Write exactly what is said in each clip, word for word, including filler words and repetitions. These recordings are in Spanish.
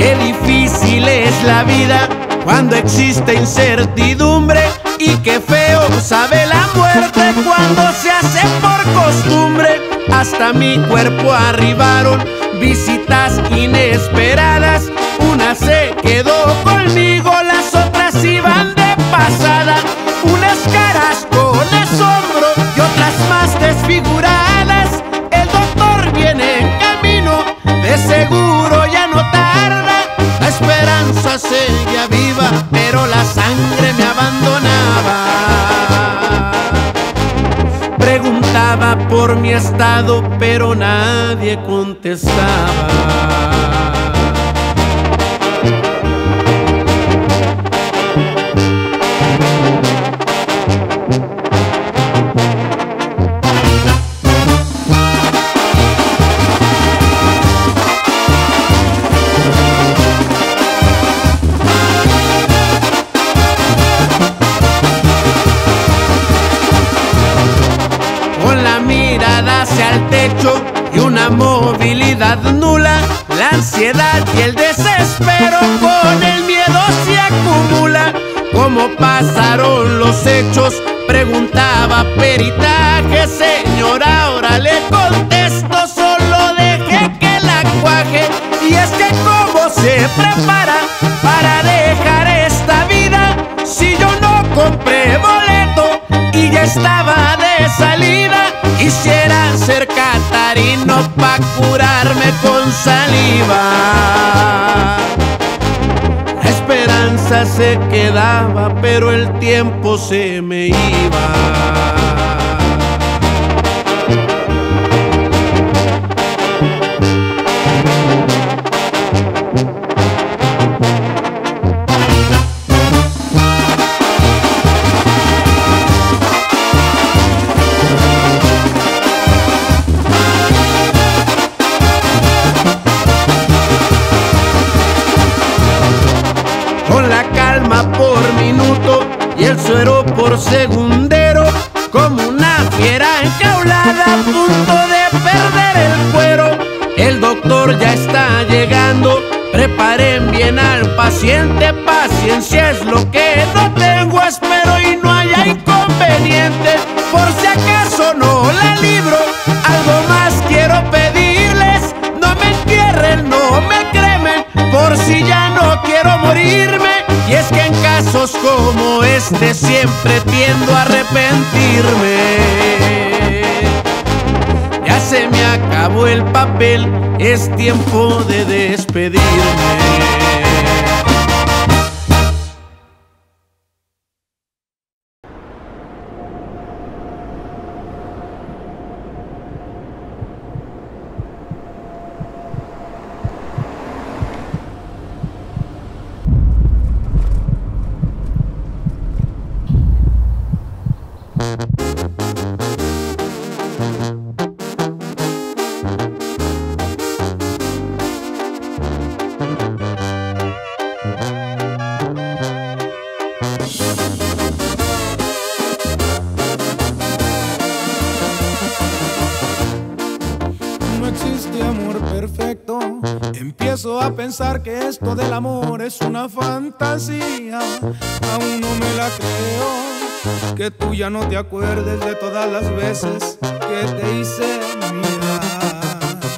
Qué difícil es la vida cuando existe incertidumbre, y qué feo sabe la muerte cuando se hace por costumbre. Hasta mi cuerpo arribaron visitas inesperadas. Una se quedó conmigo, las otras iban de pasada. Unas caras con asombro y otras más desfiguradas. El doctor viene en camino, de seguro ya no tarda. La esperanza seguía viva, pero la sangre me abandonaba. Preguntaba por mi estado, pero nadie contestaba. Hacia el techo y una movilidad nula, la ansiedad y el desespero con el miedo se acumula. ¿Cómo pasaron los hechos? Preguntaba peritaje. Señora, ahora le contesto, solo deje que la cuaje. Y es que cómo se prepara para dejar esta vida, si yo no compré boleto y ya estaba de salida. Quisiera ser catarino pa' curarme con saliva. La esperanza se quedaba, pero el tiempo se me iba. Con la calma por minuto y el suero por segundero, como una fiera enjaulada a punto de perder el cuero. El doctor ya está llegando, preparen bien al paciente. Paciencia es lo que no tengo, espero y no haya inconveniente. Por si acaso no la libro, algo más quiero pedirles. No me entierren, no me cremen, por si ya no quiero morirme. Y es que en casos como este siempre tiendo a arrepentirme. Ya se me acabó el papel, es tiempo de despedirme. Empiezo a pensar que esto del amor es una fantasía. Aún no me la creo, que tú ya no te acuerdes de todas las veces que te hice mirar.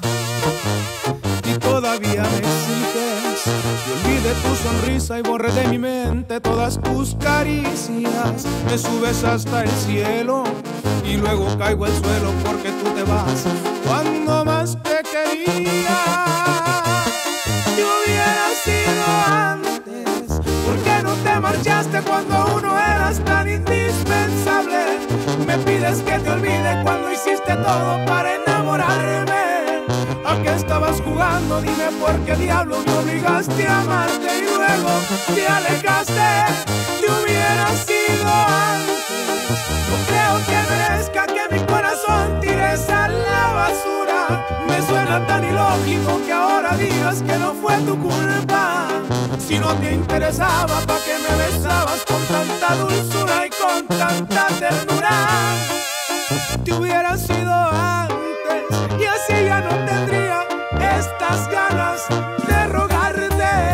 Y todavía me exiges que olvide tu sonrisa y borre de mi mente todas tus caricias. Me subes hasta el cielo y luego caigo al suelo porque tú te vas cuando más te quería. Si hubiera sido antes, ¿por qué no te marchaste cuando aún no eras tan indispensable? Me pides que te olvide cuando hiciste todo para enamorarme. ¿A qué estabas jugando? Dime por qué diablo me obligaste a amarte y luego te alejaste. Si hubiera sido antes, no creo que merezca que mi corazón tires a la basura. Me suena tan ilógico que ahora digas que no fue tu culpa. Si no te interesaba, ¿pa' qué me besabas con tanta dulzura y con tanta ternura? Te hubiera sido antes y así ya no tendría estas ganas de rogarte.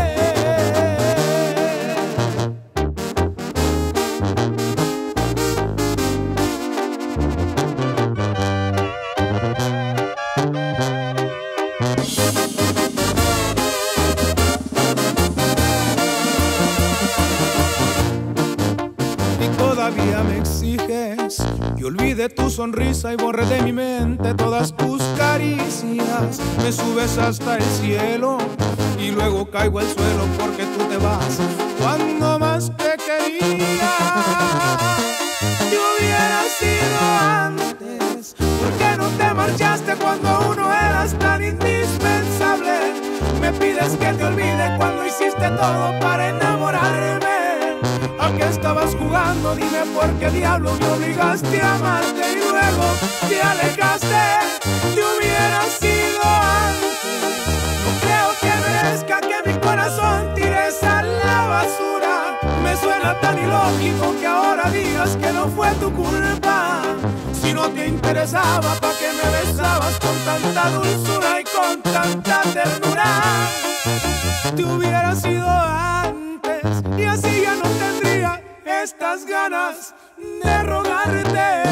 todavía me exiges que olvide tu sonrisa y borre de mi mente todas tus caricias. Me subes hasta el cielo y luego caigo al suelo porque tú te vas cuando más te quería. Te hubiera sido antes, ¿por qué no te marchaste cuando aún no eras tan indispensable? Me pides que te olvide cuando hiciste todo para enamorarme. ¿A qué estabas jugando? Dime por qué diablo me obligaste a amarte y luego te alejaste. Te hubiera sido antes. No creo que merezca que mi corazón tires a la basura. Me suena tan ilógico que ahora digas que no fue tu culpa. Si no te interesaba, ¿pa' qué me besabas con tanta dulzura y con tanta ternura? Te hubiera sido antes y así ya no tendría estas ganas de rogarte.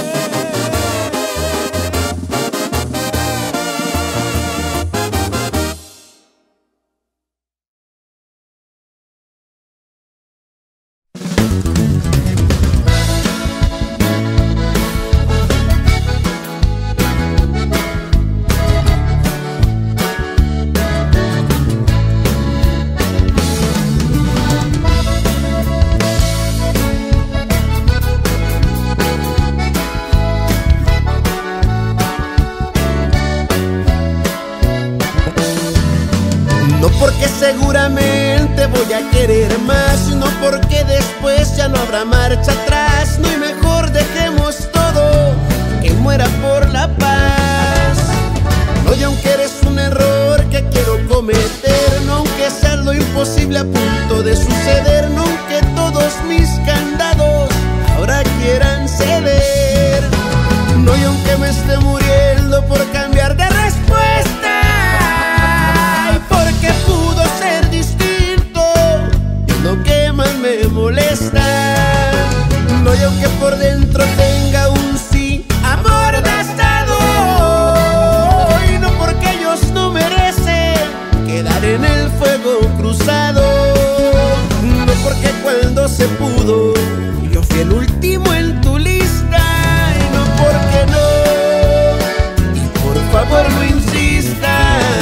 Seguramente voy a querer más, no porque después ya no habrá marcha atrás. No, y mejor dejemos todo, que muera por la paz. No, y aunque eres un error que quiero cometer, no, aunque sea lo imposible a punto de suceder, no, aunque todos mis candados ahora quieran ceder, no, y aunque me esté muriendo por cambiar de respuesta, porque pudo ser distinto, es lo que más me molesta. No, y aunque por dentro tenga un sí amordazado, y no porque ellos no merecen quedar en el fuego cruzado, no porque cuando se pudo yo fui el último en tu lista, y no porque no, y por favor no insistas.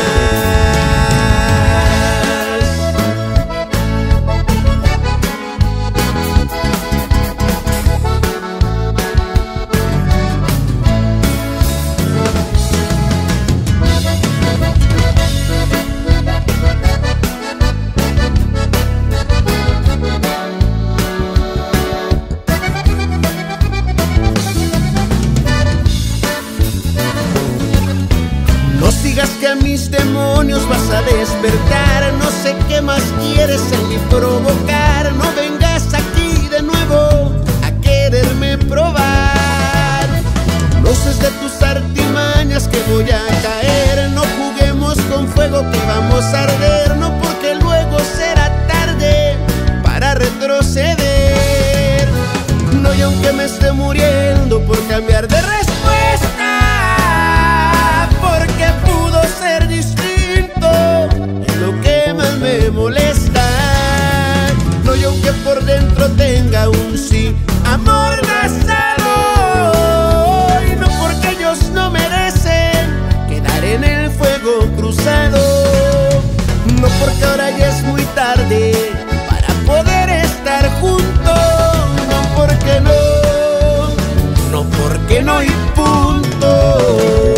Que a mis demonios vas a despertar, no sé qué más quieres en mí provocar. No vengas aquí de nuevo a quererme probar. No sé de tus artimañas que voy a caer. No juguemos con fuego que vamos a arder, no porque luego será tarde para retroceder. No, y aunque me esté muriendo por cambiar de respuesta, porque pudo ser distinto, es lo que más me molesta. No, y aunque por dentro tenga un sí amordazado, y no porque ellos no merecen quedar en el fuego cruzado, no porque ahora ya es muy tarde para poder estar juntos, no porque no, no porque no y punto.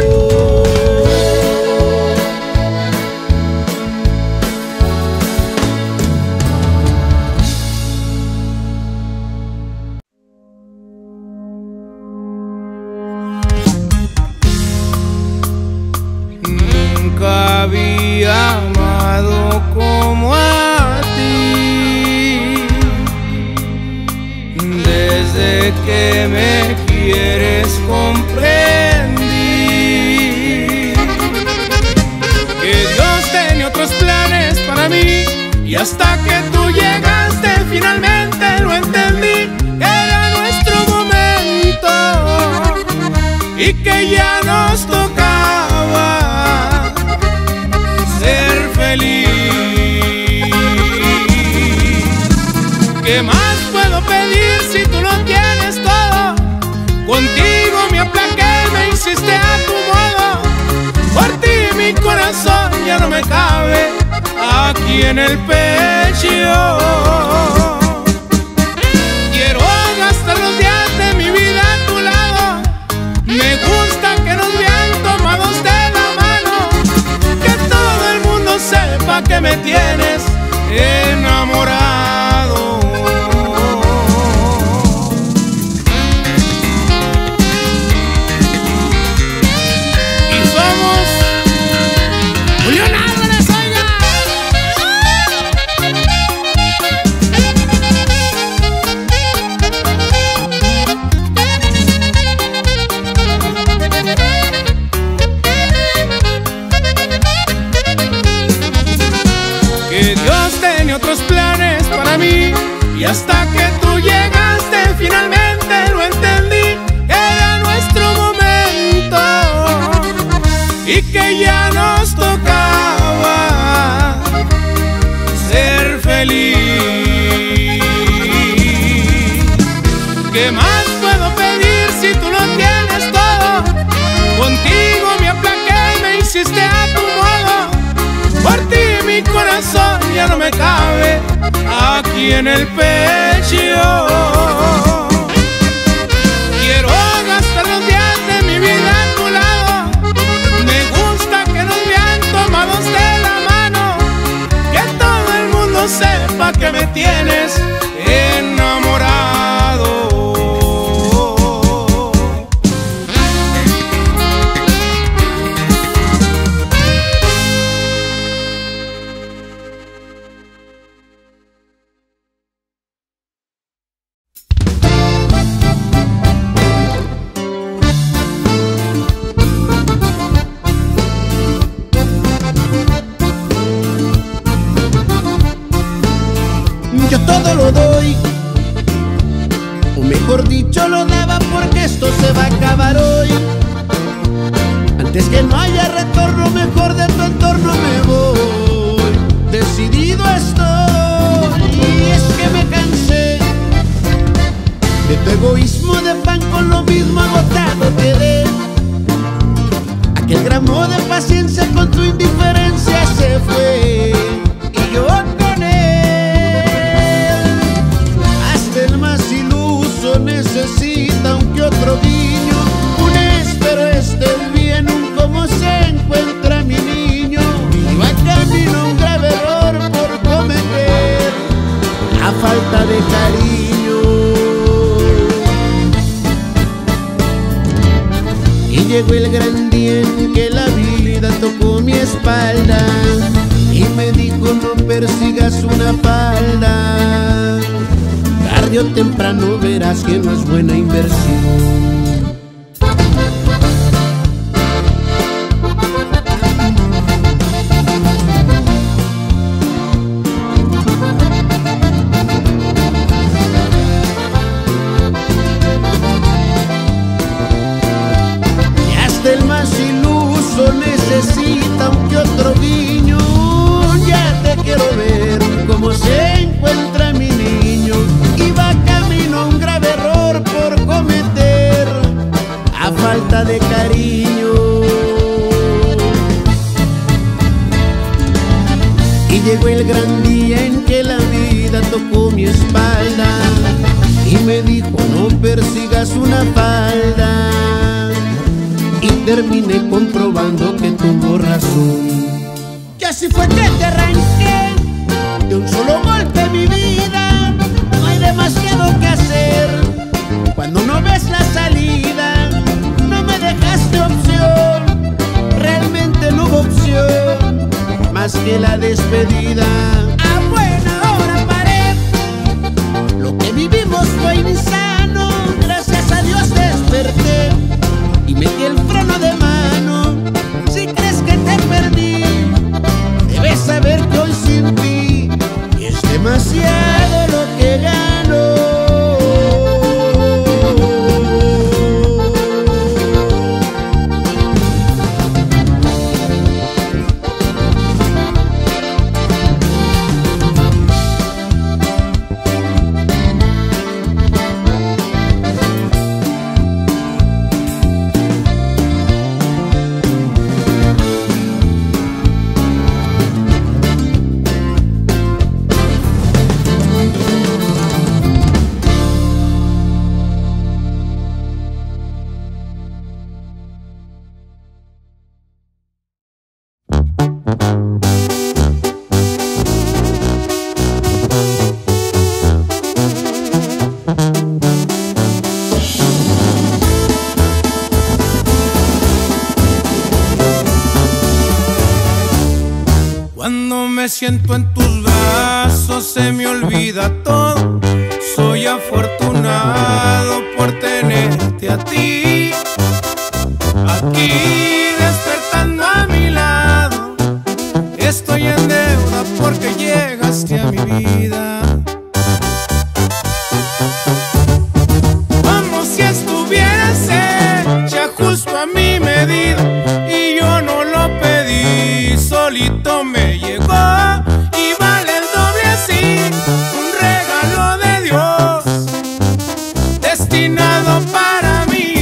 Había amado como a ti, desde que me quieres comprendí que Dios tenía otros planes para mí, y hasta que tú llegaste finalmente lo entendí, que era nuestro momento y que ya nos tocaba ser feliz. ¿Qué más puedo pedir si tú cabe aquí en el pecho. Quiero gastar los días de mi vida a tu lado. Me gusta que nos vean tomados de la mano, que todo el mundo sepa que me tienes enamorado. Y somos Julián Álvarez, oiga. Que Dios tenía otros planes para mí, y hasta que tú llegaste finalmente lo entendí. Era nuestro momento y que ya nos tocaba ser feliz. ¿Qué más puedo pedir si tú lo tienes todo? Contigo me aplaqué, me hiciste a tu modo. Por ti mi corazón ya no me cabe aquí en el pecho. Quiero gastar los días de mi vida a tu lado. Me gusta que nos vean tomados de la mano, que todo el mundo sepa que me tienes enamorado. Yo todo lo doy, o mejor dicho lo daba, porque esto se va a acabar hoy. Antes que no haya retorno mejor de tu entorno me voy. Decidido estoy, y es que me cansé de tu egoísmo de pan, con lo mismo agotado quedé. Aquel gramo de paciencia con tu indiferencia se fue, y yo con él. Hasta el más iluso necesita un que otro guiño, un espero estés bien, un cómo se encuentra mi niño. Iba camino un grave error por cometer, a falta de cariño. Y llegó el gran día en que la vida tocó mi espalda y me dijo: no persigas una falda, tarde o temprano verás que no es buena inversión. El más iluso necesita un que otro guiño. Ya te quiero ver cómo se encuentra mi niño. Iba camino a un grave error por cometer, a falta de cariño. Y llegó el gran día en que la vida tocó mi espalda y me dijo: no persigas una falda. Y terminé comprobando que tuvo razón. Que así fue que te arranqué de un solo golpe mi vida. No hay demasiado que hacer cuando no ves la salida. No me dejaste opción, realmente no hubo opción más que la despedida. A buena hora paré, lo que vivimos fue insano. Gracias a Dios desperté y metí el freno de mano. Si crees que te perdí, debes saber que hoy sin ti es demasiado lo que gano. Cuando me siento en tus brazos se me olvida todo. Soy afortunado por tenerte a ti, aquí despertando a mi lado. Estoy en deuda porque llegaste a mi vida. Como si estuvieras hecha justo a mi medida y yo no lo pedí, solito me llegó. Y vale el doble así, un regalo de Dios destinado para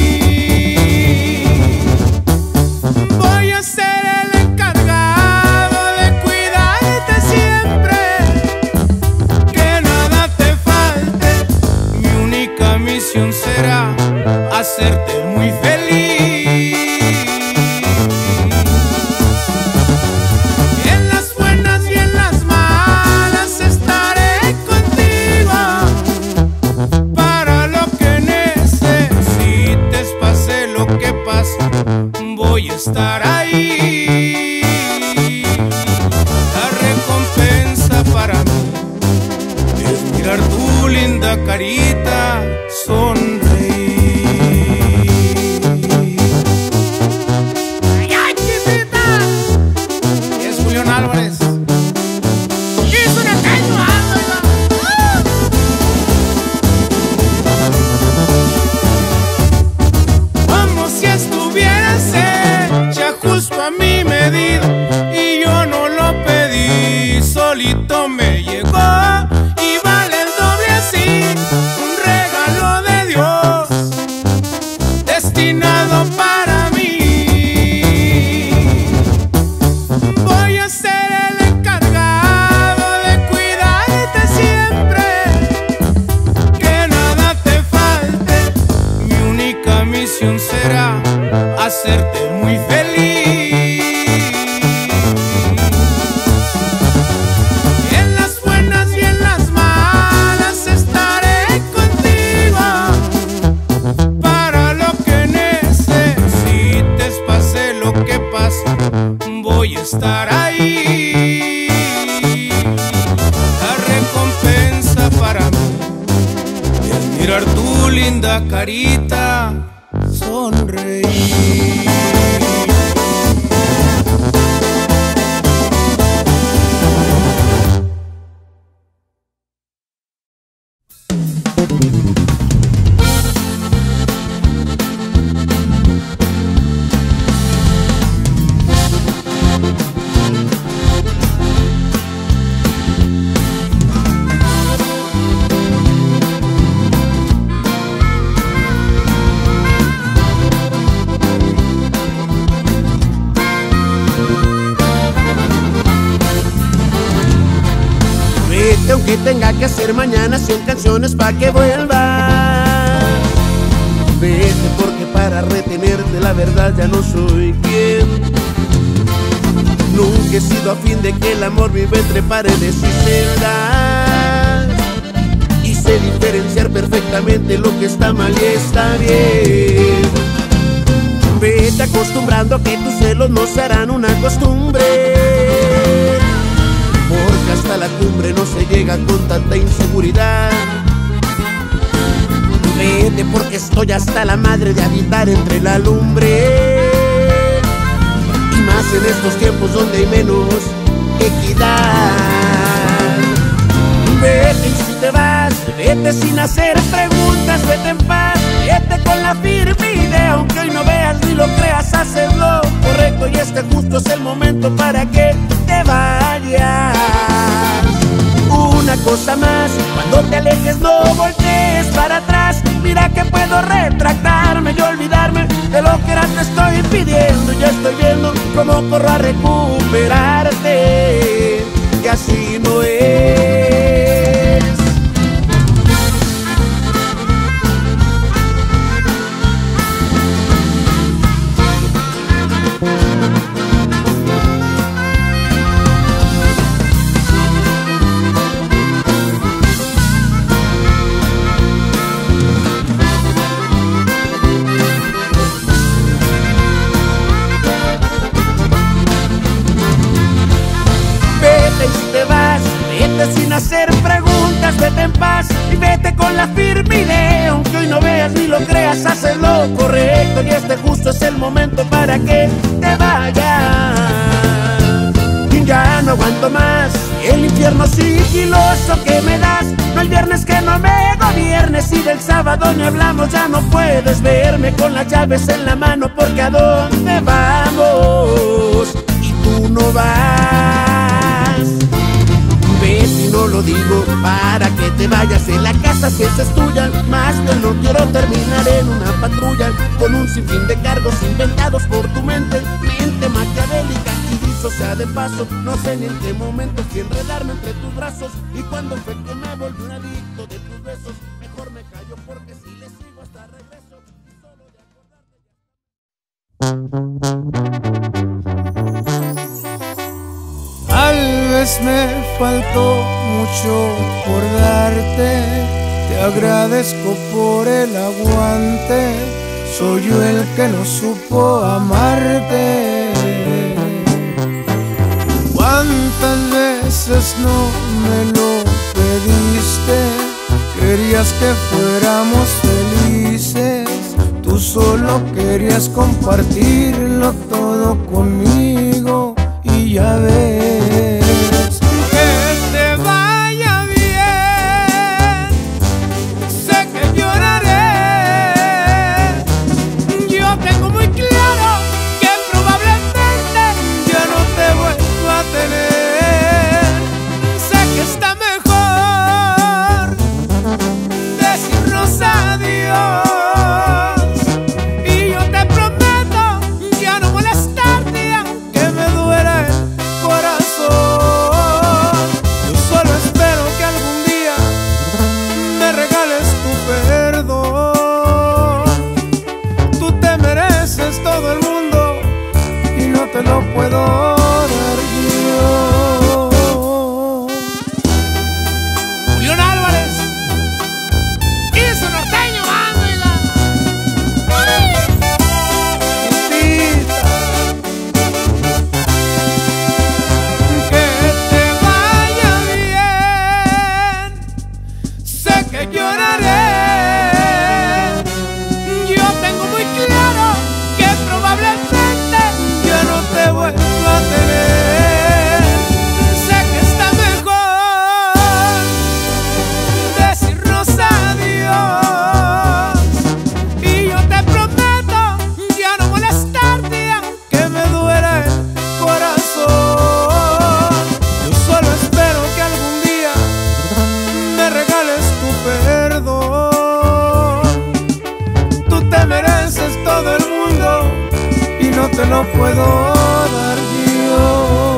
mí. Voy a ser el encargado de cuidarte siempre, que nada te falte. Mi única misión será hacerte muy feliz. En las buenas y en las malas estaré contigo. Para lo que necesites, pase lo que pase, voy a estar ahí. La recompensa para mí es mirar tu linda carita sonreír. ¡Ay, ay, chiquita! Es Julián Álvarez. ¡Es una caña! Como si estuvieras hecha justo a mi medida y yo no lo pedí, solito me llegó. Y vale el doble así, un regalo de Dios destinado para mí. Voy a ser el encargado de cuidarte siempre, que nada te falte. Mi única misión será hacerte muy feliz. En las buenas y en las malas estaré contigo. Para lo que necesites, pase lo que pase, voy a estar ahí. La recompensa para mí es mirar tu linda carita sonreír. Vete aunque tenga que hacer mañana cien canciones pa' que vuelva. Vete porque para retenerte la verdad ya no soy quien. Nunca he sido a fin de que el amor vive entre paredes y celdas, y sé diferenciar perfectamente lo que está mal y está bien. Vete acostumbrando que tus celos no serán una costumbre, porque hasta la cumbre no se llega con tanta inseguridad. Vete porque estoy hasta la madre de habitar entre la lumbre, y más en estos tiempos donde hay menos equidad. Vete y si te vas, vete sin hacer preguntas, vete en paz, vete con la firme idea, aunque hoy no veas ni lo creas, haces lo correcto y este justo es el momento para que te vayas. Una cosa más, cuando te alejes no voltees para atrás, mira que puedo retractarme y olvidarme de lo que era te estoy pidiendo. Ya estoy viendo cómo corro a recuperarte, que así no es. Vete sin hacer preguntas, vete en paz y vete con la firme idea. Aunque hoy no veas ni lo creas, haces lo correcto y este justo es el momento para que te vayas. Y ya no aguanto más el infierno sigiloso que me das. No hay viernes que no me gobiernes y del sábado ni hablamos. Ya no puedes verme con las llaves en la mano porque a dónde vamos y tú no vas. Ves y no lo digo para que te vayas en la casa si esa es tuya. Más bien no quiero terminar en una patrulla con un sinfín de cargos inventados por tu mente. Mente maquiavélica y dicho sea de paso, no sé ni en qué momento fui a enredarme entre tus brazos. Y cuando fue que me volví un adicto de tus besos, mejor me callo porque si le sigo hasta regreso. Solo de Tal vez me faltó mucho por darte, te agradezco por el aguante, soy yo el que no supo amarte. ¿Cuántas veces no me lo pediste? Querías que fuéramos felices, tú solo querías compartirlo todo conmigo. Y ya ves, que te vaya bien, sé que lloraré. Yo tengo muy claro que probablemente ya no te vuelvo a tener. Sé que está mejor decirnos adiós. Te lo puedo dar yo. Julián Álvarez y su norteño, amiga. Que te vaya bien, sé que lloraré. Yo tengo muy claro que probablemente ya no te vuelvo a tener. Sé que está mejor decirnos adiós. Y yo te prometo ya no molestarte aunque me duele el corazón. Yo solo espero que algún día me regales tu perdón. Tú te mereces todo el mundo y no te lo puedo dar yo.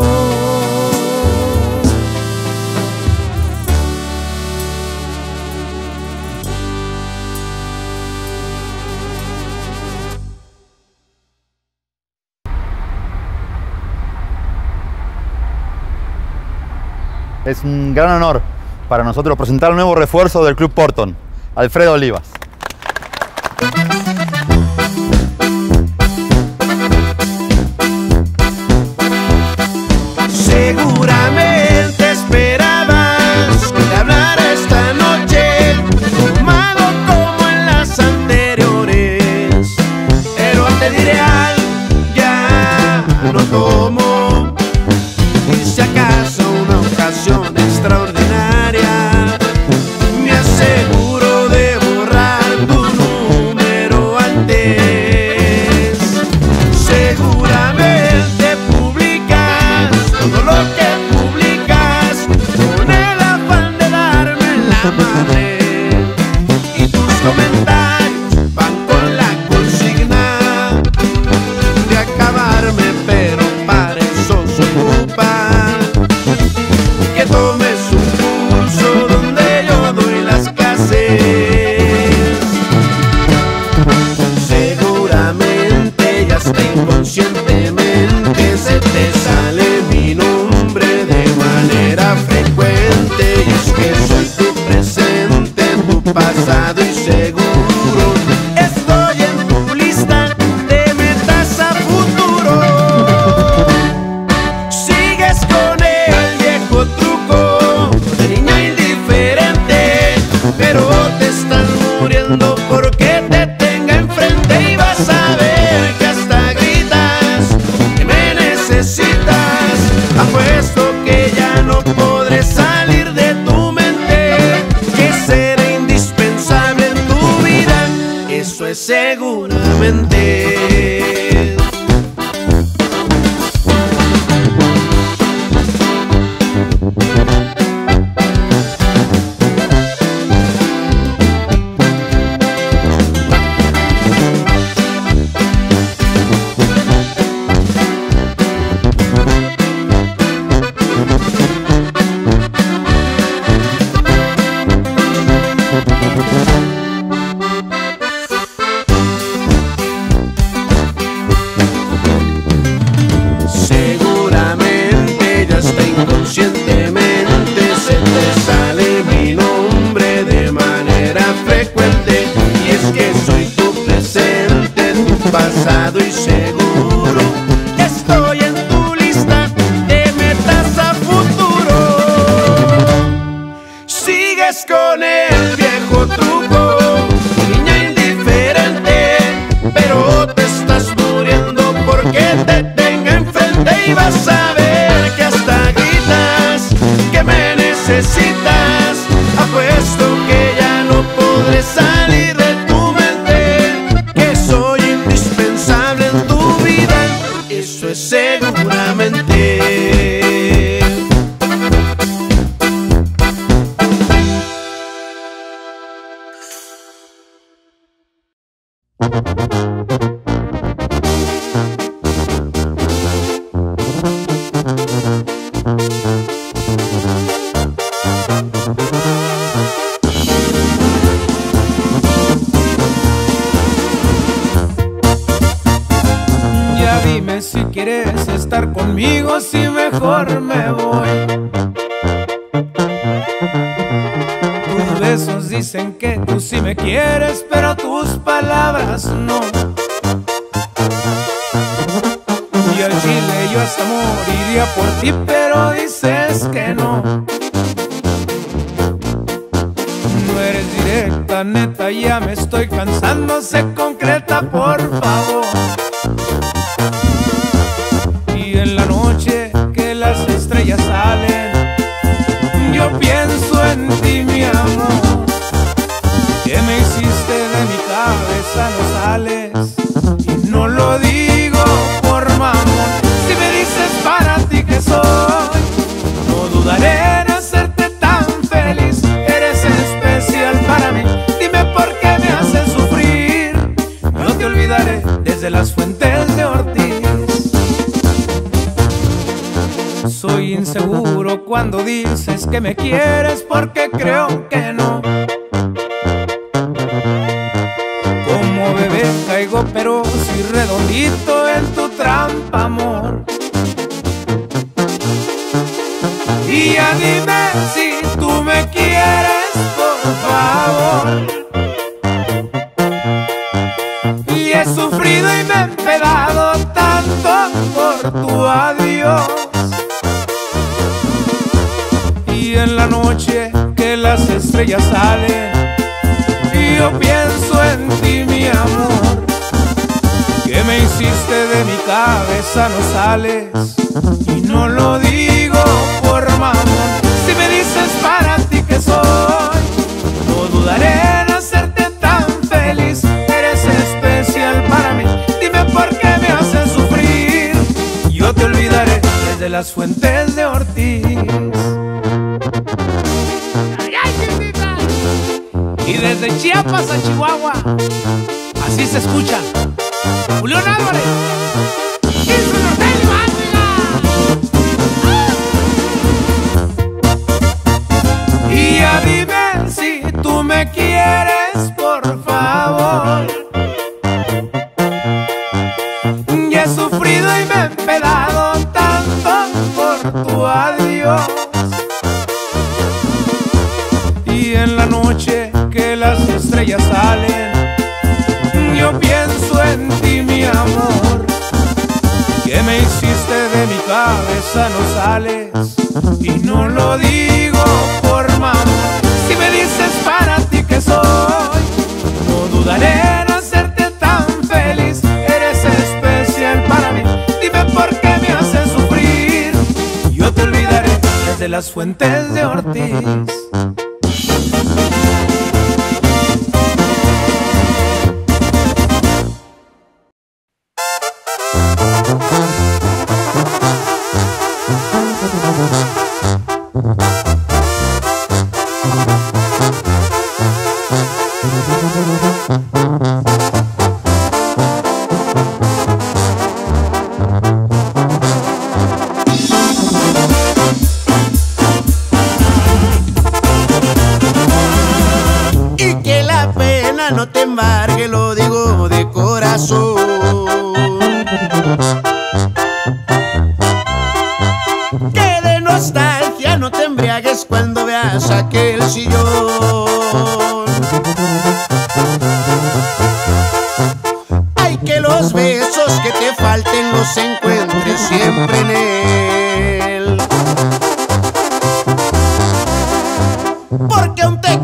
Es un gran honor para nosotros presentar el nuevo refuerzo del Club Porton, Alfredo Olivas. Seguramente esperabas que te hablara esta noche, tomado como en las anteriores. Pero te diré algo, ya no tomo. Y si acaso una ocasión extraordinaria, me aseguro de borrar tu número antes. Seguramente publicas todo lo que publicas con el afán de darme la madre. Y tus comentarios van con la consigna de acabarme, pero para eso se ocupa que tomes un curso donde yo doy las clases. Seguramente ya hasta inconscientemente se te sale mi nombre de manera frecuente. Y es que soy tu presente, tu pasado y seguro estoy en tu lista de metas a futuro. Sigues con el viejo truco sigues con el viejo truco, niña indiferente, pero te estás muriendo porque te tenga enfrente y vas a ver que hasta gritas que me necesitas. Apuesto que ya no podré salir de tu mente, que soy indispensable en tu vida, eso es seguramente. Ya dime si quieres estar conmigo, si mejor me voy. Tus besos dicen que tú sí me quieres, pero tus palabras no. Y al chile yo hasta moriría por ti, pero dices que no. No eres directa, neta, ya me estoy cansando, sé concreta, por favor. Y en la noche que las estrellas salen, yo pienso en ti, mi amor. Que me hiciste de mi cabeza, no sales. Y no lo digo por mamón. Si me dices para ti que soy, no dudaré en hacerte tan feliz. Eres especial para mí, dime por qué me haces sufrir. No te olvidaré desde las fuentes de Ortiz. Soy inseguro cuando dices que me quieres, porque creo que no. Como bebé caigo, pero sí redondito en tu trampa, amor. Y ya dime si tú me quieres, por favor. Y he sufrido y me he empedado tanto por tu adiós. Y en la noche que las estrellas salen, y yo pienso en ti, mi amor. Que me hiciste de mi cabeza, no sales. Y no lo digo por mamón. Si me dices para ti que soy, no dudaré en hacerte tan feliz. Eres especial para mí, dime por qué me haces sufrir. Yo te olvidaré desde las fuentes de Ortiz. Y desde Chiapas a Chihuahua, así se escucha Julián Álvarez y su norteño, ¡ah! Y ya dime si tú me quieres, por favor. Ya he sufrido y me he empedado tanto por tu adiós. Y en la noche que las estrellas salen, yo pienso en ti, mi amor. Que me hiciste de mi cabeza, no sales. Y no lo digo por mamón. Si me dices para ti que soy, no dudaré en hacerte tan feliz. Eres especial para mí, dime por qué me haces sufrir. Yo te olvidaré desde las fuentes de Ortiz. Y que la pena no te embargue, lo digo de corazón. Que de nostalgia no te embriagues cuando veas aquel sillón. Ay, que los besos que te falten los encuentres siempre en él. Porque aún te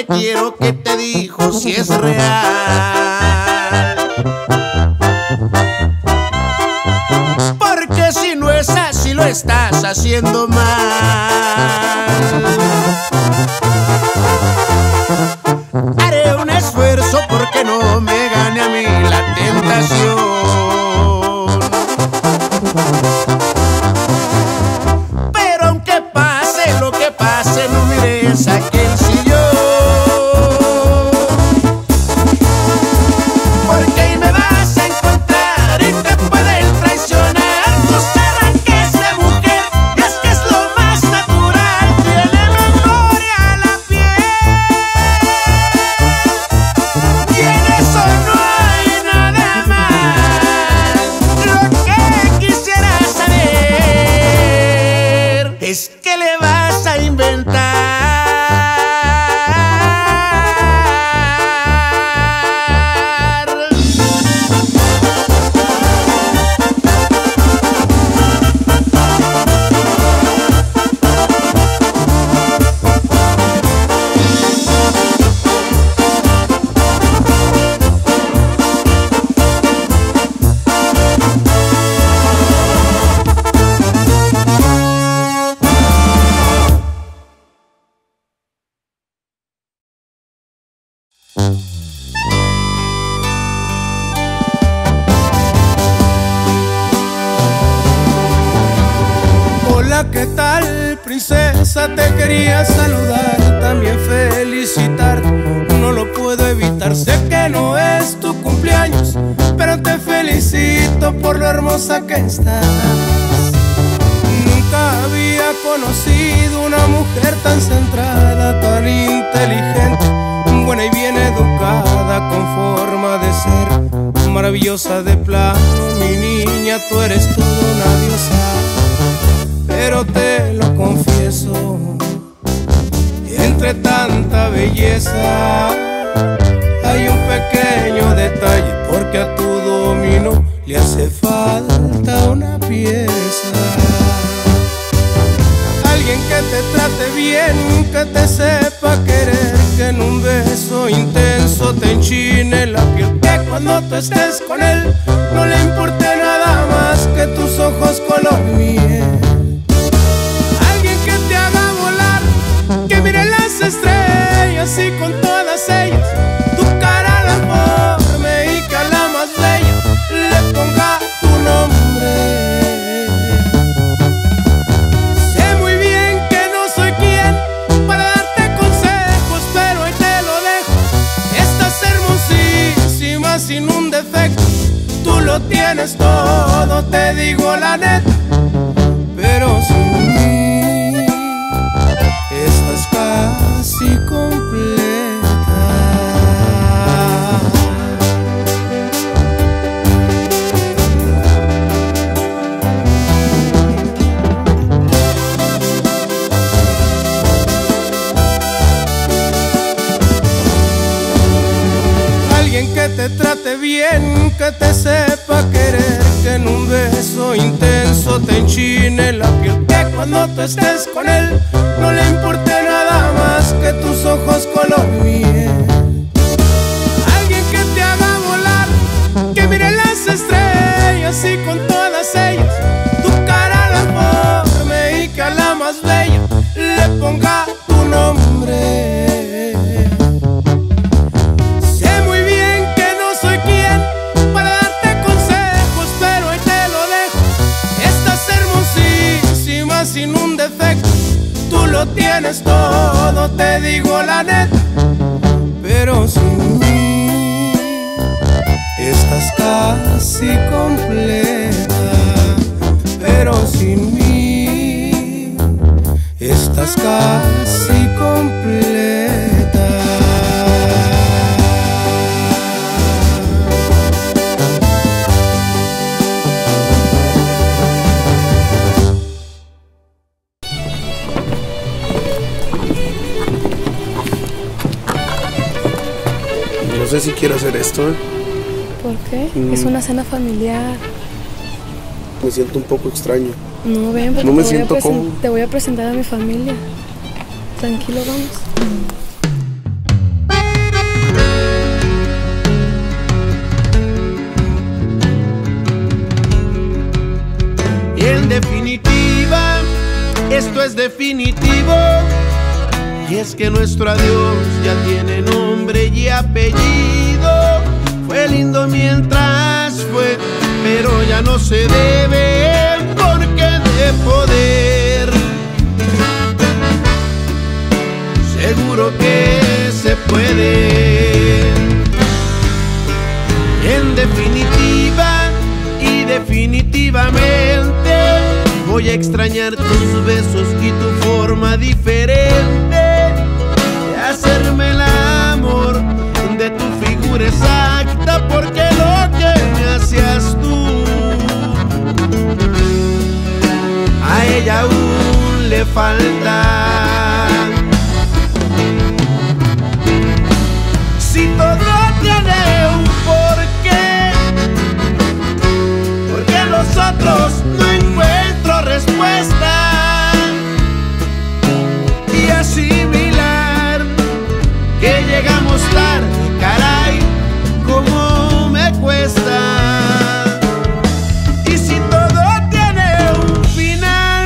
te quiero que te dijo si es real. Porque si no es así lo estás haciendo mal. Haré un esfuerzo porque no me gane a mí la tentación. Pero aunque pase lo que pase, no mires aquel sillón. Porque ahí me vas a encontrar y te pueden traicionar tus arranques de mujer. Y es que es lo más natural, tiene memoria la piel. Y en eso no hay nada más. Lo que quisiera saber es que le vas a inventar. Hola, ¿qué tal, princesa? Te quería saludar, también felicitar. No lo puedo evitar, sé que no es tu cumpleaños, pero te felicito por lo hermosa que estás. Nunca había conocido una mujer tan centrada, tan inteligente, buena y bien educada, con forma de ser maravillosa de plano. Mi niña, tú eres toda una diosa. Pero te lo confieso, entre tanta belleza hay un pequeño detalle, porque a tu dominó le hace falta una pieza. Alguien que te trate bien, que te sepa querer, que en un beso intenso te enchine la piel, que cuando tú estés con él no le importe nada más que tus ojos color miel. Que mire las estrellas y con todas ellas tu cara la forme, y que a la más bella le ponga tu nombre. Sé muy bien que no soy quien para darte consejos, pero ahí te lo dejo. Estás hermosísima sin un defecto, tú lo tienes todo, te digo la neta. Pero sin mí estás casi completa. Alguien que te trate bien, que te sepa querer, que en un beso intenso te enchine la piel, que cuando tú estés con él no le importe nada más que tus ojos color miel. Alguien que te haga volar, que mire las estrellas y con todas ellas tu cara la forme, y que a la más bella le ponga tu nombre. Sé muy bien que no soy quien para darte consejos, pero ahí te lo dejo. Estás hermosísima sin un defecto, tú lo tienes todo, te digo la neta. Pero sin mí estás casi completa. Pero sin mí estás casi completa. No sé si quiero hacer esto, ¿eh? ¿Por qué? Mm. Es una cena familiar. Me siento un poco extraño. No, ven, porque No me te, siento voy a cómodo. te voy a presentar a mi familia. Tranquilo, vamos. definitivo. Y es que nuestro adiós ya tiene nombre y apellido. Fue lindo mientras fue, pero ya no se debe, porque de poder seguro que se puede. En definitiva y definitivamente voy a extrañar tus besos y tu forma diferente de hacerme el amor, de tu figura exacta, porque lo que me hacías tú a ella aún le falta. Si todo tiene un porqué, porque en los otros no encuentro respuesta, y asimilar que llegamos tarde, caray, cómo me cuesta. Y si todo tiene un final,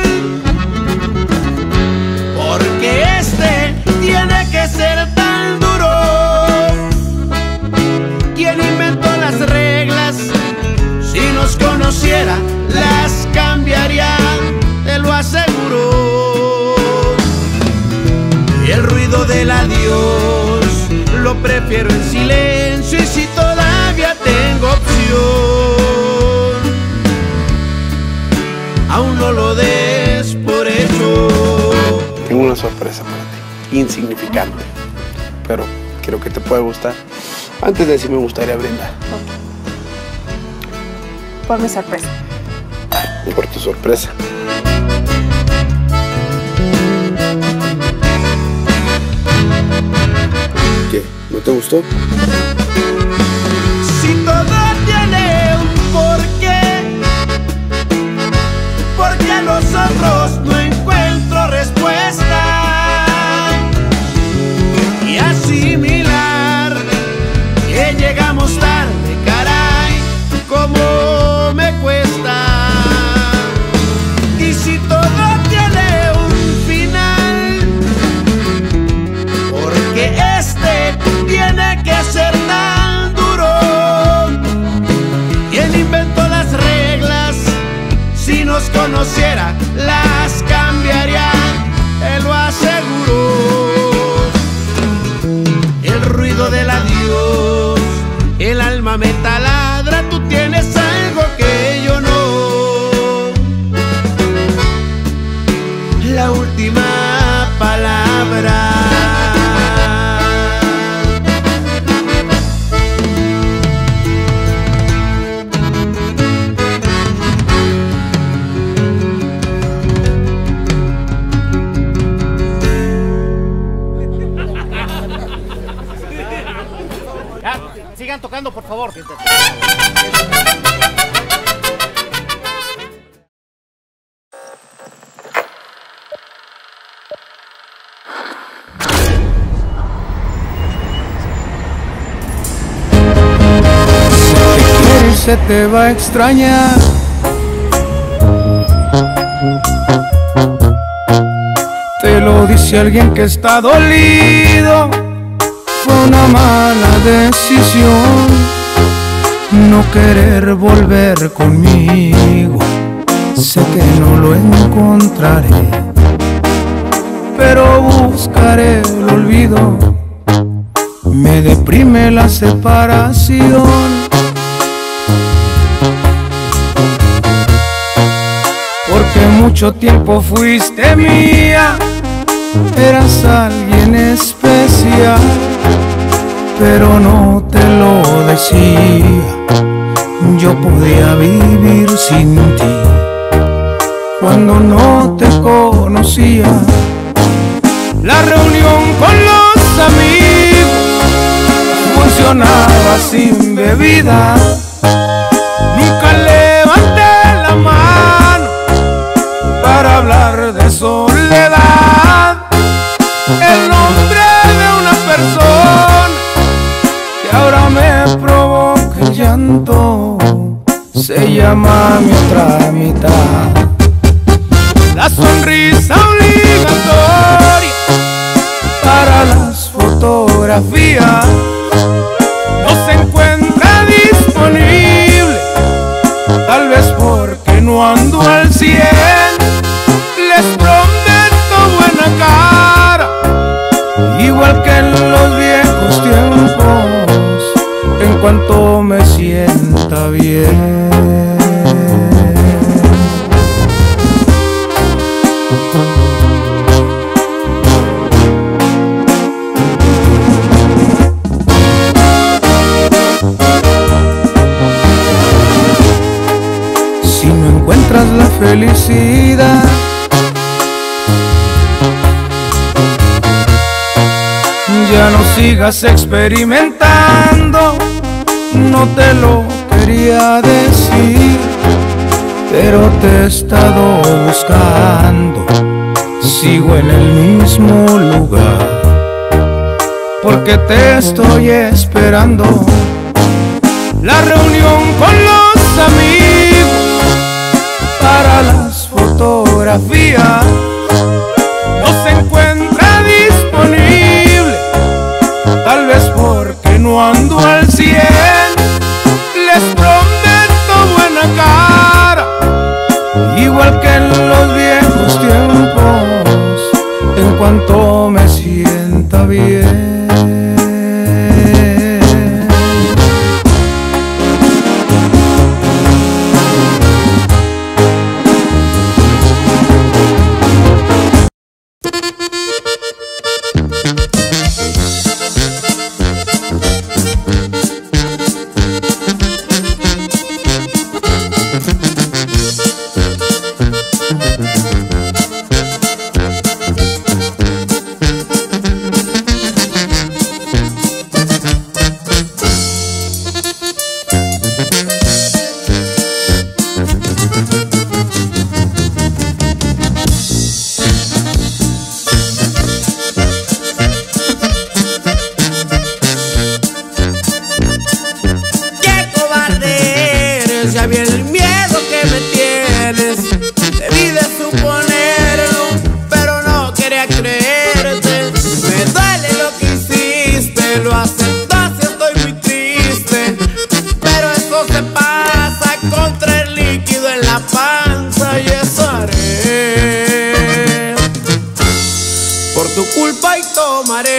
porque este tiene que ser tan duro. ¿Quién inventó las reglas? Si nos conociera, las cambiaría, te lo aseguro. Y el ruido del adiós lo prefiero en silencio, y si todavía tengo opción, aún no lo des por hecho. Tengo una sorpresa para ti, insignificante, pero creo que te puede gustar. Antes de decir, me gustaría brindar. Por mi sorpresa. Por tu sorpresa. ¿Qué? ¿No te gustó? Si todo tiene un porqué, porque a los otros no encuentro respuesta, y asimilar que llegamos tarde, caray, cómo me cuesta. Y si todo tiene un final, porque este tiene que ser tan duro. ¿Quién inventó las reglas? Si nos conociera, las cambiaría, te lo aseguro. El ruido del adiós, el alma me taladra, tú tienes algo que yo no. La última palabra. Sigan tocando, por favor. Se te va a extrañar. Te lo dice alguien que está dolido. Fue una mala decisión no querer volver conmigo. Sé que no lo encontraré, pero buscaré el olvido. Me deprime la separación, porque mucho tiempo fuiste mía, eras alguien especial, pero no te lo decía. Yo podía vivir sin ti cuando no te conocía. La reunión con los amigos funcionaba sin bebida. Nunca levanté la mano para hablar de soledad. El nombre de una persona que ahora me provoca el llanto se llama mi otra mitad. la sonrisa obligatoria para las fotografías no se encuentra disponible, tal vez porque no ando al cien. Les prometo buena cara, igual que en los viejos tiempos, en cuanto me sienta bien. Si no encuentras la felicidad, ya no sigas experimentando. No te lo quería decir, pero te he estado buscando. Sigo en el mismo lugar, porque te estoy esperando. La reunión con los amigos para las fotografías no se encuentra disponible, tal vez porque no ando al cien. Les prometo buena cara, igual que en los viejos tiempos, en cuanto me sienta bien. Ya vi el miedo que me tienes, debí de suponerlo, pero no quería creerte. Me duele lo que hiciste, lo acepto, así estoy muy triste, pero eso se pasa contra el líquido en la panza, y eso haré. Por tu culpa y tomaré.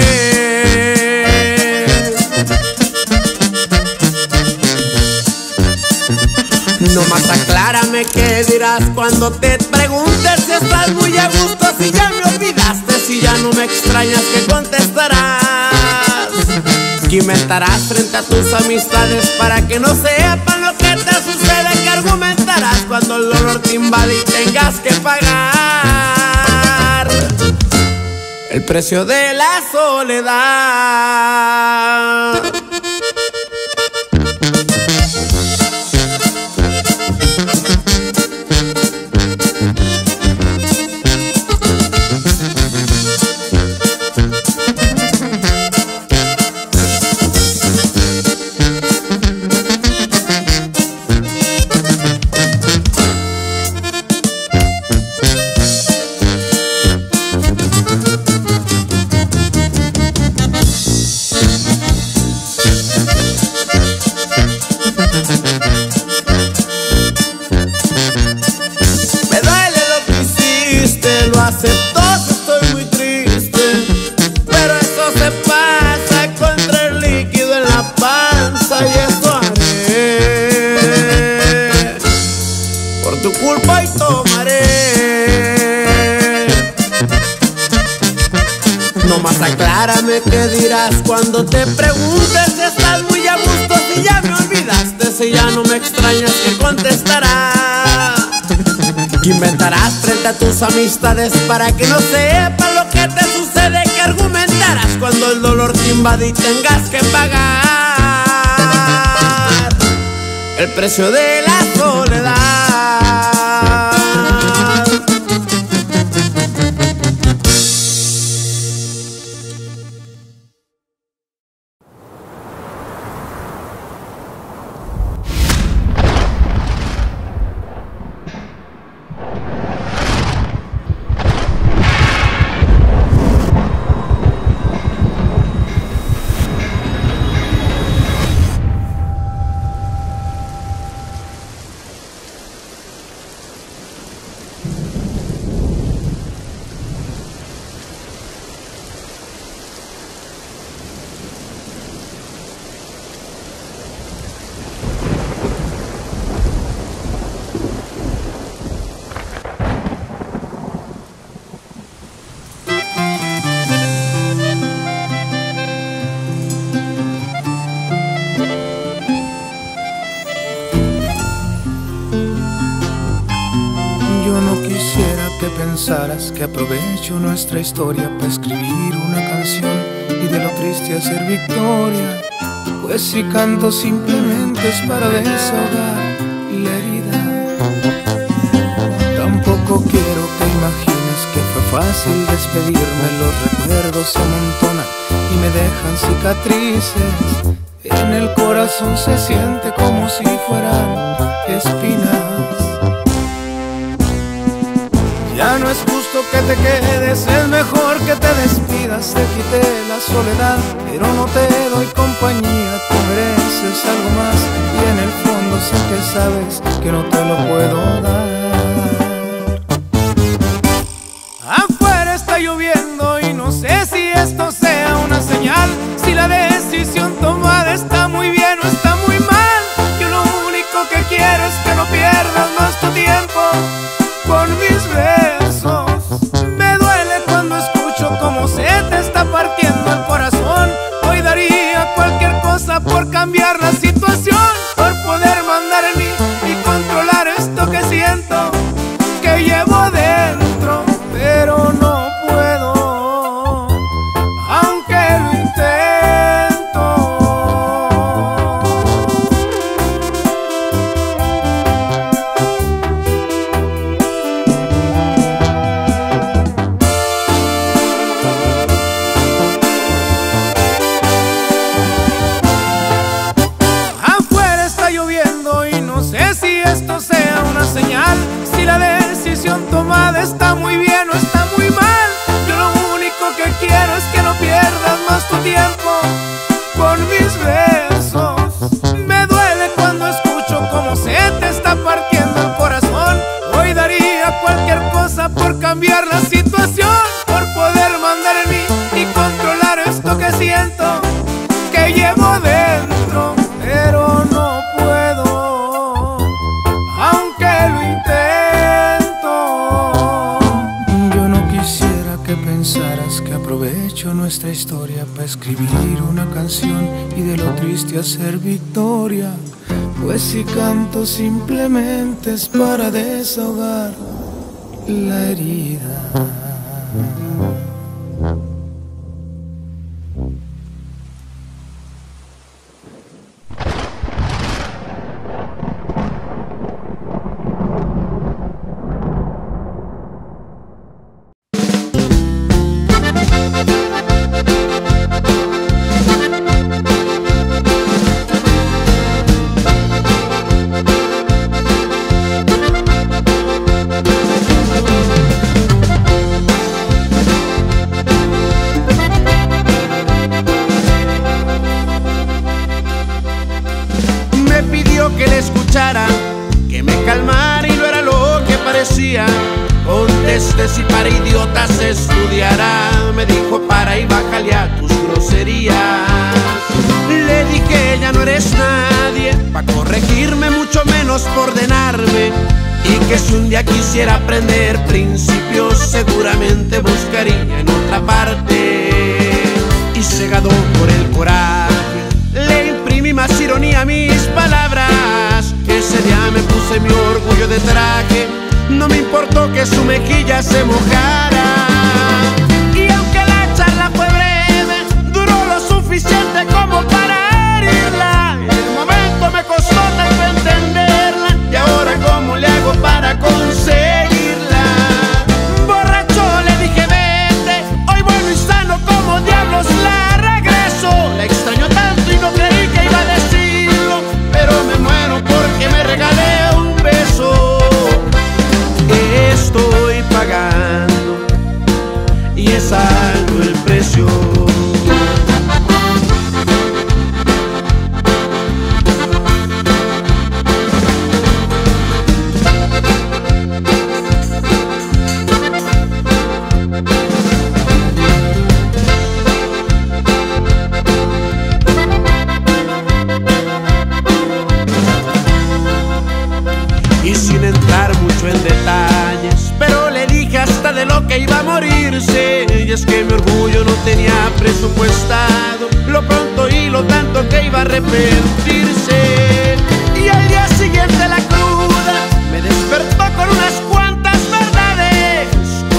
Nomás aclárame qué dirás cuando te preguntes si estás muy a gusto, si ya me olvidaste, si ya no me extrañas, ¿qué contestarás? ¿Qué inventarás frente a tus amistades para que no sepan lo que te sucede? ¿Qué argumentarás cuando el dolor te invade y tengas que pagar el precio de la soledad? Acepto, estoy muy triste, pero eso se pasa contra el líquido en la panza, y eso haré. Por tu culpa y tomaré. Nomás aclárame qué dirás cuando te preguntes si estás muy a gusto, si ya me olvidaste, si ya no me extrañas, ¿qué contestarás? ¿Qué inventarás frente a tus amistades para que no sepan lo que te sucede? ¿Qué argumentarás cuando el dolor te invade y tengas que pagar el precio de la soledad? pensaras que aprovecho nuestra historia para escribir una canción y de lo triste hacer victoria. Pues si canto simplemente es para desahogar la herida. Tampoco quiero que imagines que fue fácil despedirme. Los recuerdos se amontonan y me dejan cicatrices. En el corazón se siente como si fueran espinas. Ya no es justo que te quedes, es mejor que te despidas. Te quité la soledad, pero no te doy compañía. Tú mereces algo más y en el fondo sé que sabes que no te lo puedo dar. Afuera está lloviendo y no sé si esto sea una señal. Si la decisión tomada está muy bien o está muy mal. Yo lo único que quiero es que no pierdas más tu tiempo con mis besos. Me duele cuando escucho cómo se te está partiendo el corazón. Hoy daría cualquier cosa por cambiar la situación, por poder mandar en mí y controlar esto que siento, que llevo dentro, pero no puedo, aunque lo intento. Afuera está lloviendo y no sé si esto sea una señal. Si la decisión tomada está muy bien o está muy mal. Yo lo único que quiero es que no pierdas más tu tiempo con mis besos. Me duele cuando escucho cómo se te está partiendo el corazón. Hoy daría cualquier cosa por cambiar la situación, por poder mandar en mí y controlar esto que siento, que llevo dentro, pero no puedo, aunque lo intento. Yo no quisiera que pensaras que aprovecho nuestra historia para escribir una canción y de lo triste hacer victoria. Pues si canto simplemente es para desahogar la herida. Que le escuchara, que me calmara y no era lo que parecía. Contesté si para idiotas se estudiará. Me dijo para y bájale a tus groserías. Le dije ya no eres nadie pa' corregirme, mucho menos por ordenarme. Y que si un día quisiera aprender principios seguramente buscaría en otra parte. Y cegado por el coraje le imprimí más ironía a mis palabras. Ese día me puse mi orgullo de traje, no me importó que su mejilla se mojara. Y aunque la charla fue breve, duró lo suficiente como para herirla. El momento me costó tanto entenderla, y ahora cómo le hago para conseguirla. Borracho le dije vete, hoy bueno y sano como diablos la regreso. La extraño tanto y no creí que iba a decirlo, pero me muero porque me regalé un beso. Estoy pagando y es alto el precio. Y sin entrar mucho en detalles, pero le dije hasta de lo que iba a morirse. Y es que mi orgullo no tenía presupuestado lo pronto y lo tanto que iba a arrepentirse. Y al día siguiente la cruda me despertó con unas cuantas verdades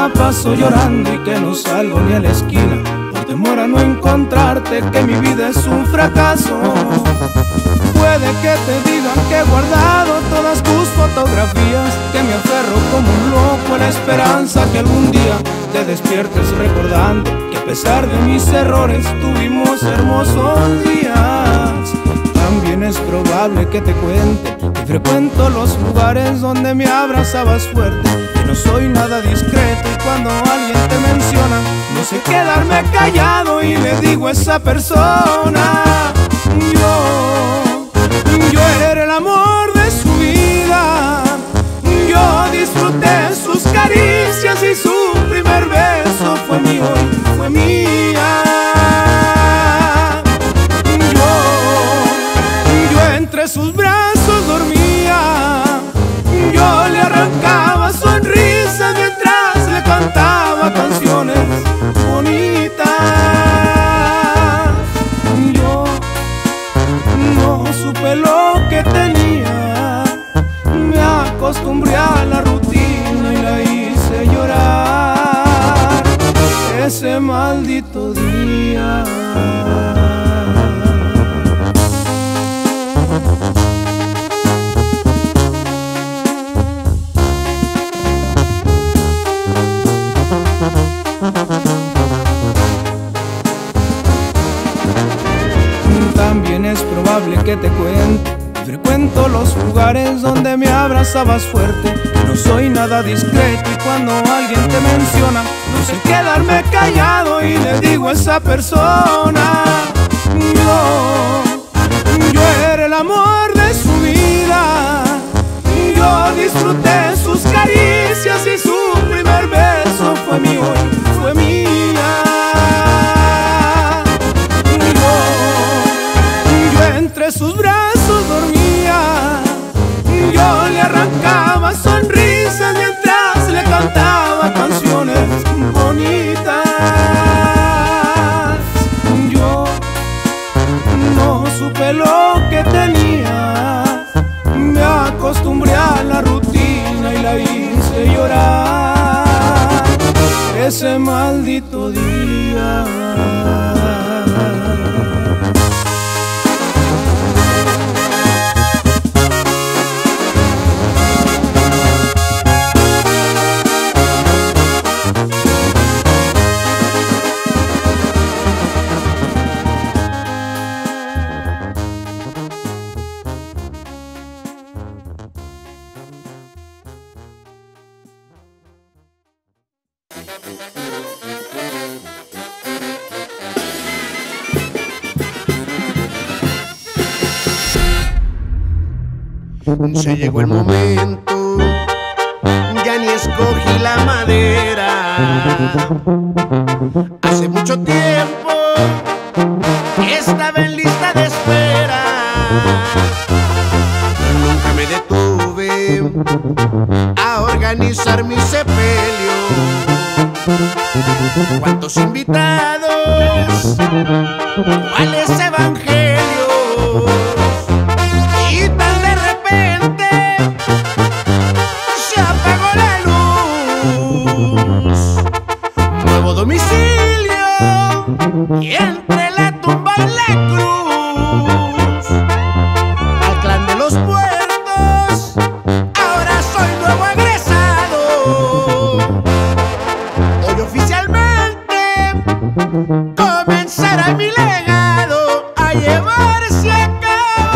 paso llorando y que no salgo ni a la esquina por temor a no encontrarte, que mi vida es un fracaso. Puede que te digan que he guardado todas tus fotografías, que me aferro como un loco a la esperanza que algún día te despiertes recordando que a pesar de mis errores tuvimos hermosos días. También es probable que te cuente que frecuento los lugares donde me abrazabas fuerte, que no soy nada discreto y cuando alguien te menciona no sé quedarme callado y le digo a esa persona: yo, yo era el amor de su vida, yo disfruté sus caricias y su primer beso fue mío y fue mía. Entre sus brazos dormía, yo le arrancaba sonrisas mientras le cantaba canciones bonitas. Yo no supe lo que tenía, me acostumbré a la rutina y la hice llorar ese maldito día. También es probable que te cuente, frecuento los lugares donde me abrazabas fuerte, que no soy nada discreto y cuando alguien te menciona no sé quedarme callado y le digo a esa persona: yo, yo era el amor de su vida, yo disfruté sus caricias y su primer beso fue mío y fue mía. Entre sus brazos dormía, yo le arrancaba sonrisas mientras le cantaba canciones bonitas. Yo no supe lo que tenía, me acostumbré a la rutina y la hice llorar ese maldito día. Se llegó el momento, ya ni escogí la madera. Hace mucho tiempo estaba en lista de espera. Nunca me detuve a organizar mi sepelio. ¿Cuántos invitados? ¿Cuáles evangelios? Y tan de repente se apagó la luz. Nuevo domicilio y entre la tumba y la cruz. Al clan de los muertos ahora soy nuevo egresado. Hoy oficialmente comenzará mi legado a llevarse a cabo.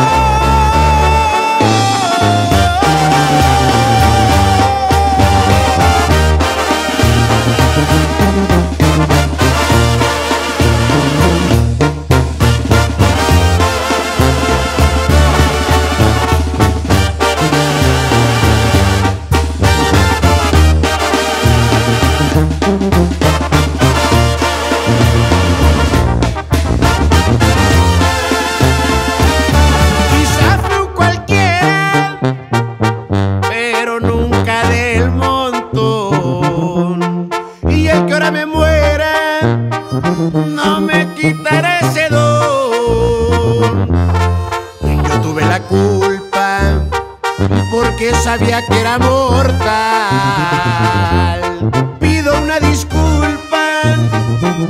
No me quitaré ese don. Yo tuve la culpa porque sabía que era mortal. Pido una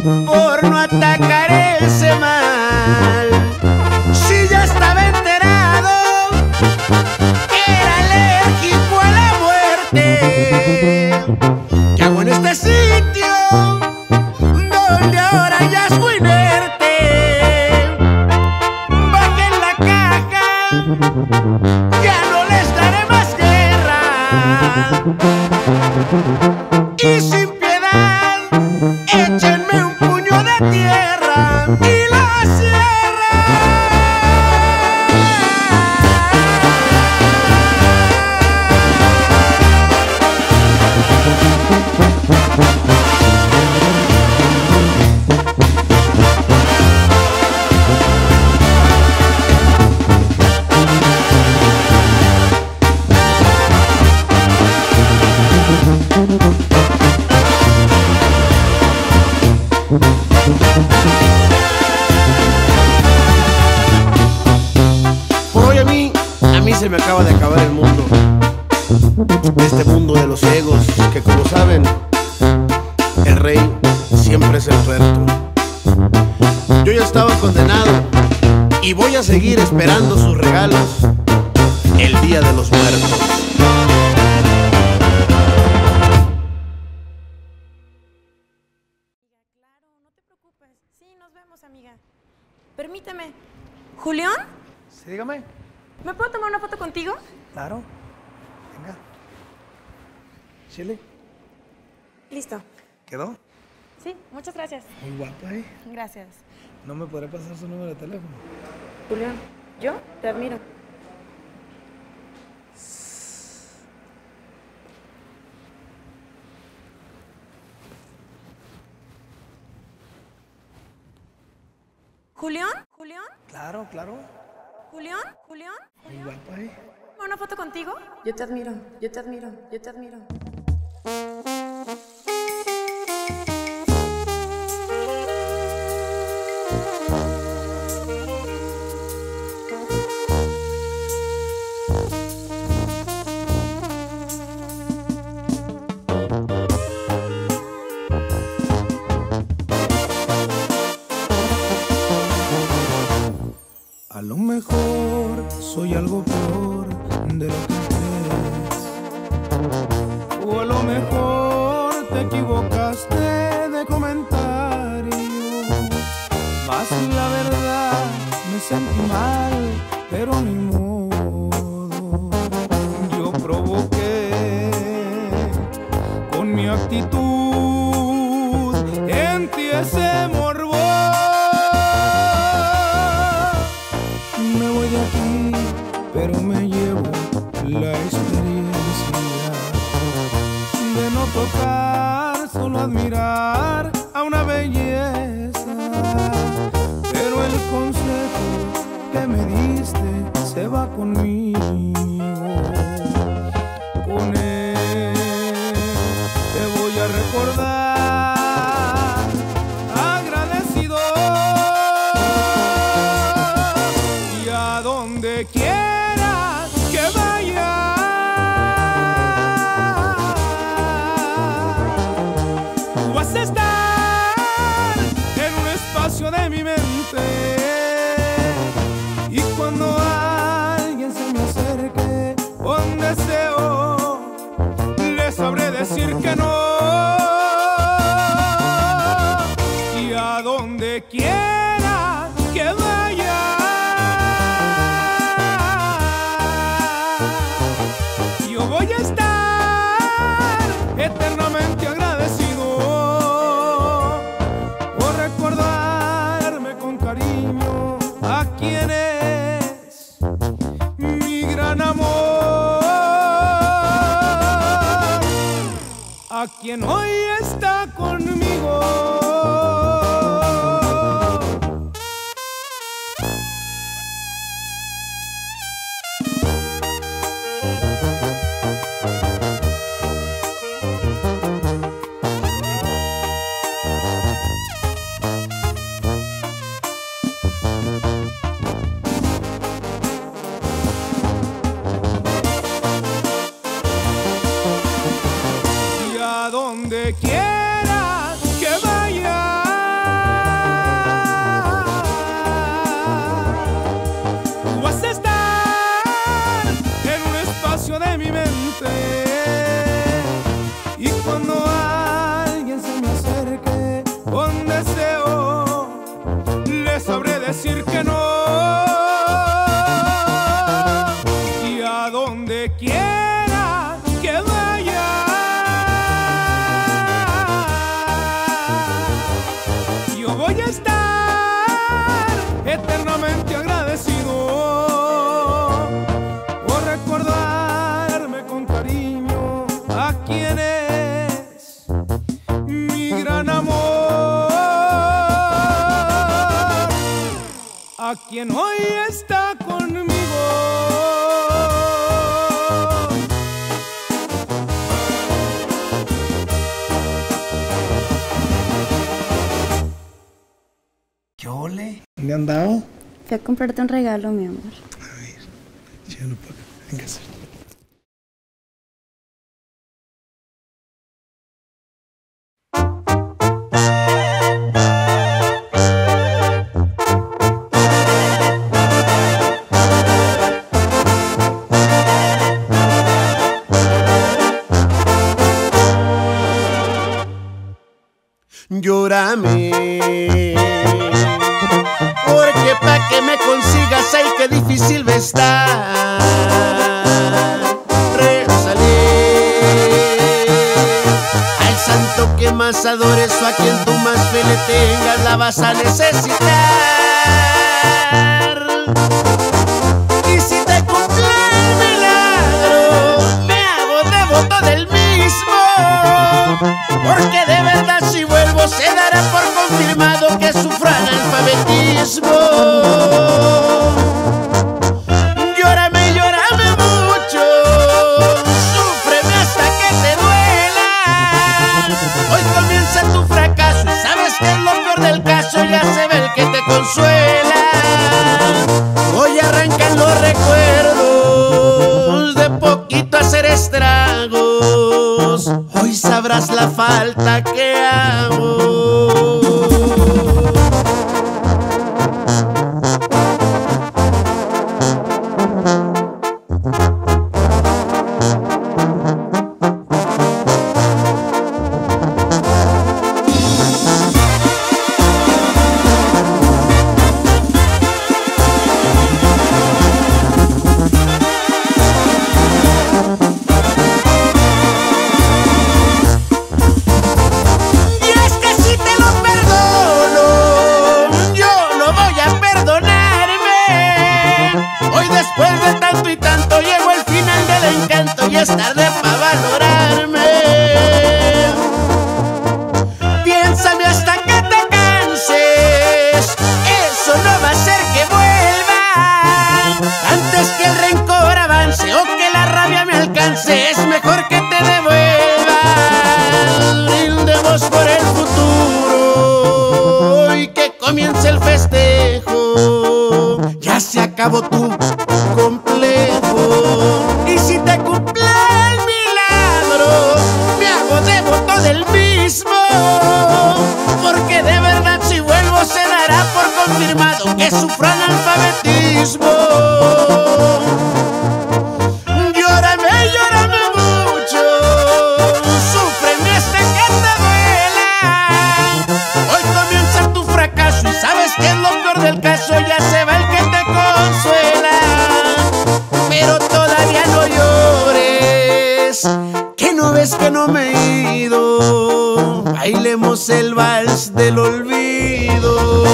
por no atacar ese mal. Si ya estaba enterado que era alérgico a la muerte, ¿qué hago en este sitio donde ahora yazgo inerte? Bajen la caja, ya no les daré más guerra. Y sin piedad, échenme un puño de tierra y la sierra. Por hoy a mí, a mí se me acaba de acabar el mundo. Este mundo de los ciegos, que como saben, el rey siempre es el tuerto. Yo ya estaba condenado y voy a seguir esperando sus regalos el día de los muertos. Claro, no te preocupes. Sí, nos vemos, amiga. Permíteme. ¿Julián? Sí, dígame. ¿Me puedo tomar una foto contigo? Claro. Venga. Chile. Listo. ¿Quedó? Sí, muchas gracias. Muy guapa, ¿eh? Gracias. ¿No me podré pasar su número de teléfono? Julián, yo te admiro. ¿Julián? ¿Julián? Claro, claro. ¿Julián? ¿Julián? Muy guapa, ¿eh? ¿Una foto contigo? Yo te admiro, yo te admiro, yo te admiro. A lo mejor soy algo peor de lo que crees, o a lo mejor te equivocaste de comentario, mas la verdad me sentí mal, pero ni modo. Yo provoqué con mi actitud en ti ese morbo. Me voy de aquí, pero me llevo la experiencia de no tocar, solo admirar a una belleza. Pero el consejo que me diste se va conmigo. Con él te voy a recordar agradecido. Donde quiera que vaya, tú vas a estar en un espacio de mi mente. Y cuando alguien se me acerque con deseo, le sabré decir que no. Y a donde quiera que vaya, voy a estar eternamente agradecido por recordarme con cariño a quien es mi gran amor, a quien hoy está conmigo. Donde quiera que vaya, silencio de mi mente. Y cuando alguien se me acerque con deseo, le sabré decir que no. Y a donde quiera que vaya, yo voy a estar eternamente agradecido por recordarme con cariño a quien es mi gran amor, a quien hoy está conmigo. ¿Qué ole? ¿Dónde andaba? Fui a comprarte un regalo, mi amor. A ver, llévalo para acá. Venga, sí. Llórame, porque pa' que me consigas, ay, qué difícil va a estar. Rézale al santo que más adores, o a quien tú más fe le tengas, la vas a necesitar. Y si te cumple el milagro, me hago devoto del mismo, porque de verdad si vuelvo se dará por confirmado que sufro analfabetismo. Llórame, llórame mucho, súfreme hasta que te duela. Hoy comienza tu fracaso y sabes que es lo peor del caso, ya se ve el que te consuela. Hoy arrancan los recuerdos de poquito hacer estragos, hoy sabrás la falta que hago. Después de tanto y tanto llegó el final del encanto y es tarde para valorarme. Piénsame hasta que te canses, eso no va a hacer que vuelva. Antes que el rencor avance o que la rabia me alcance, es mejor que te devuelva. Brindemos por el futuro y que comience el festejo. Ya se acabó tu complejo. Y si te cumple el milagro, me hago devoto del mismo, porque de verdad si vuelvo se dará por confirmado que sufro analfabetismo. Llórame, llórame mucho, súfreme hasta que te duela. Hoy comienza tu fracaso y sabes que es lo peor del caso, ya se va el que te consuela. Pero todavía no llores, que no ves que no me he ido. Bailemos el vals del olvido.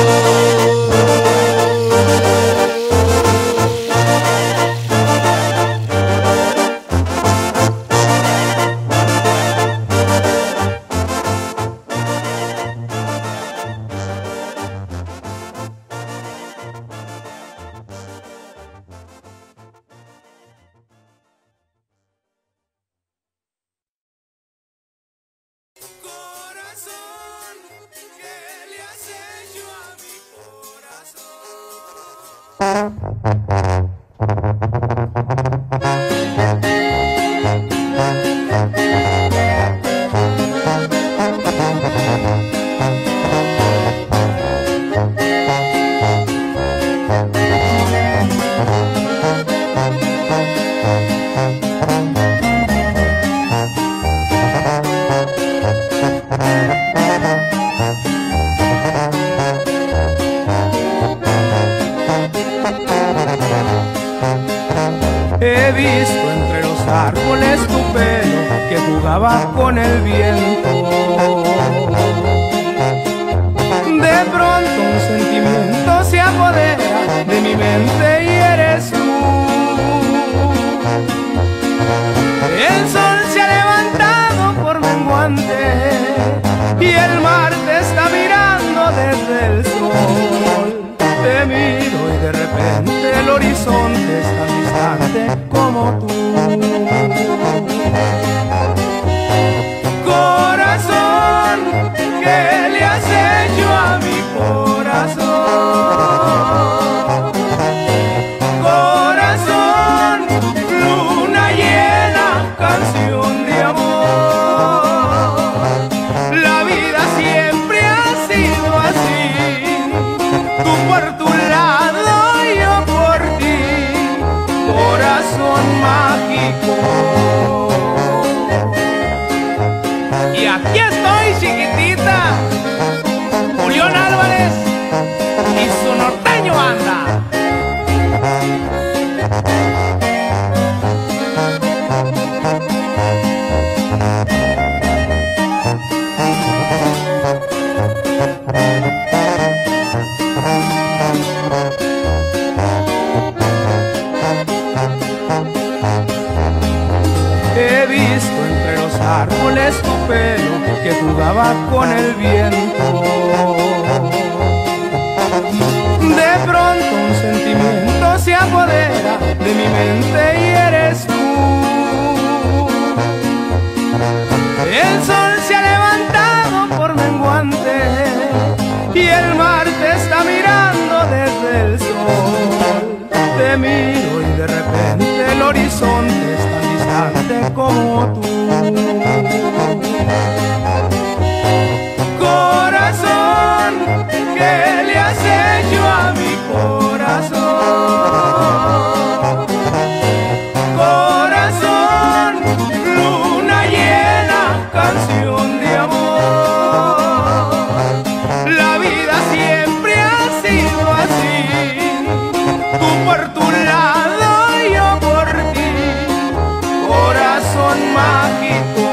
árboles tu pelo que jugaba con el viento. De pronto un sentimiento se apodera de mi mente y eres tú. El sol se ha levantado por menguante y el mar te está mirando desde el sol. Te miro y de repente el horizonte es tan distante como tú. Corazón, ¿qué le has hecho a mi corazón? Corazón, luna llena, canción de amor. La vida siempre ha sido así, tú por tu lado y yo por ti, corazón mágico. Y aquí estoy, chiquitita, Julián Álvarez y su norteño anda. He visto entre los árboles tu pelo que jugaba con el viento. De pronto un sentimiento se apodera de mi mente y eres tú. El sol se ha levantado por menguante y el mar te está mirando desde el sol. Te miro y de repente el horizonte es tan distante como tú. Corazón, ¿qué le has hecho a mi corazón? Corazón, luna llena, canción de amor. La vida siempre ha sido así, tú por tu lado y yo por ti, corazón mágico.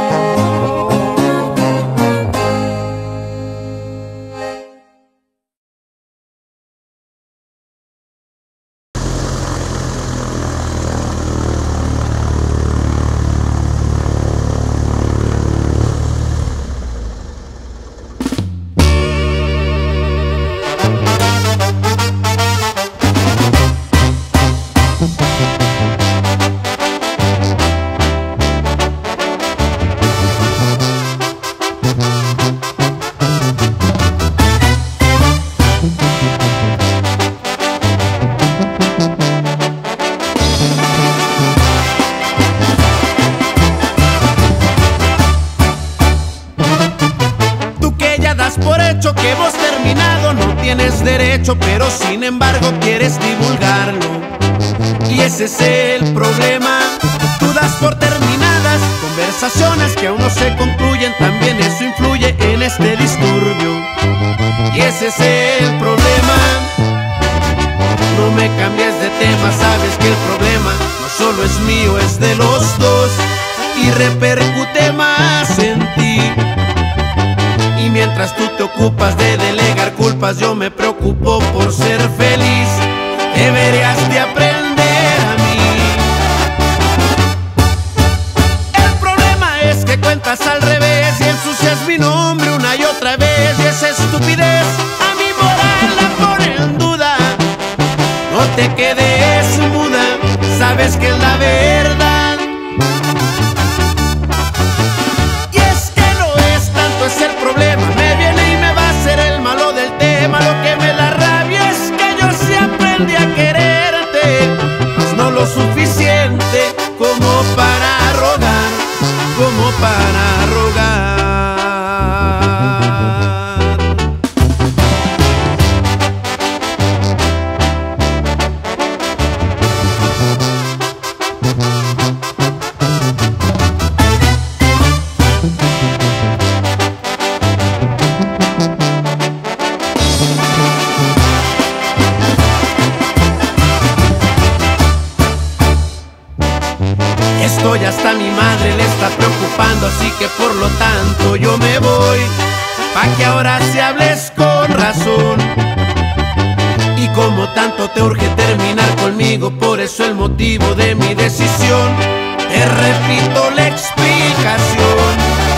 Por hecho que hemos terminado, no tienes derecho, pero sin embargo quieres divulgarlo. Y ese es el problema, tú das por terminadas conversaciones que aún no se concluyen, también eso influye en este disturbio. Y ese es el problema, no me cambies de tema, sabes que el problema no solo es mío, es de los dos y repercute más en ti. Y mientras tú te ocupas de delegar culpas, yo me preocupo por ser feliz. Deberías de aprender a mí. El problema es que cuentas al revés y ensucias mi nombre una y otra vez. Y esa estupidez a mi moral la pone en duda. No te quedes muda, sabes que es la verdad. Es el problema, me viene y me va a hacer el malo del tema. Lo que me da rabia es que yo sí aprendí a quererte, pues no lo suficiente como para rogar, como para rogar. mi madre le está preocupando, así que por lo tanto yo me voy, pa' que ahora se hables con razón. Y como tanto te urge terminar conmigo, por eso el motivo de mi decisión, te repito la explicación.